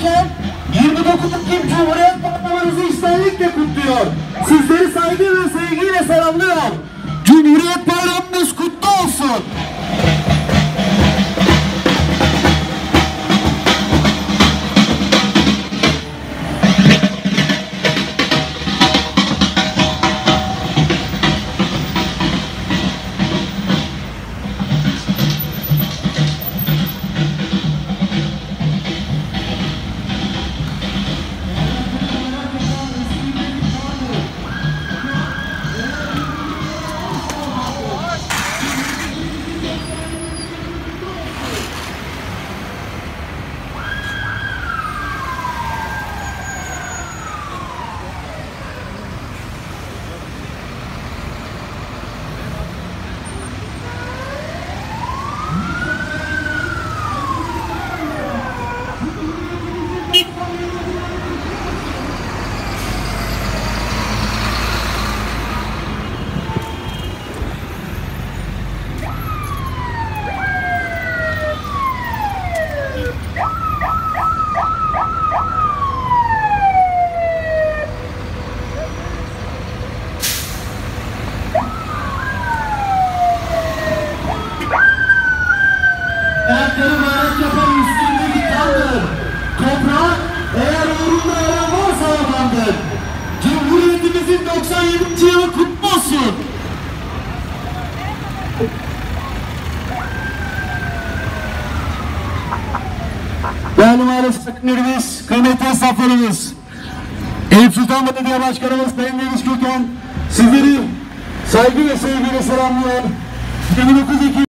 verirken 29 Ekim Cumhuriyet Bayramınızı içtenlikle kutluyor. Sizleri saygı ve sevgiyle selamlıyor. Cumhuriyet Bayramınız kutlu olsun. Ayakları bayrak yapan üstünde bir kandır. Toprak eğer uğrunda ölen varsa yalandır. Cumhuriyetimizin 97. yılı kutlu olsun. Değerli mahalle sakinlerimiz, kıymetli esnaflarımız, Eyüp Sultan Belediye Başkanımız Sayın Deniz Köken sizleri saygı ve sevgiyle selamlıyor. 29 Ekim